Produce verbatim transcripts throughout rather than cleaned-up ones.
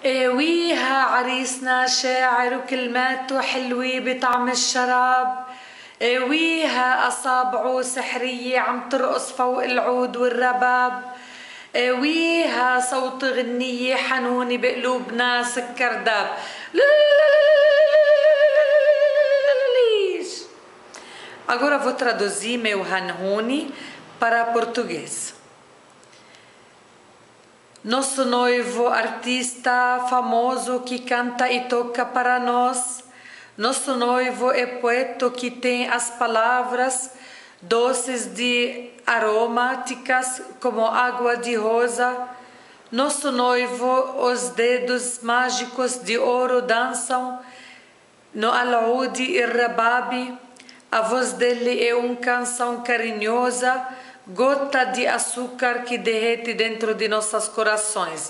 ويها عريسنا شاعر وكلماته حلوة بطعم الشراب. ويها أصابعه سحرية عم ترقص فوق العود والرباب. ويها صوت غنية حنونة بقلوبنا سكر داب. Agora vou traduzir meu Hanhuni para português. Nosso noivo artista famoso que canta e toca para nós. Nosso noivo é poeta que tem as palavras doces de aromáticas como água de rosa. Nosso noivo, os dedos mágicos de ouro dançam no alaúde e rababe. A voz dele é uma canção carinhosa, gota de açúcar que derrete dentro de nossos corações.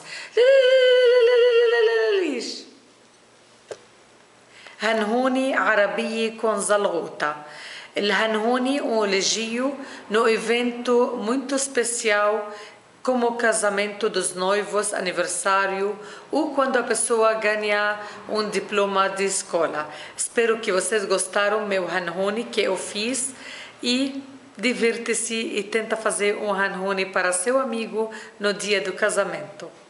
Hanhuni عربية com zalgota. El Hanhuni é um elogio no evento muito especial como o casamento dos noivos, aniversário ou quando a pessoa ganha um diploma de escola. Espero que vocês gostaram do meu Hanhuni que eu fiz e divirta-se e tenta fazer um Hanhuni para seu amigo no dia do casamento.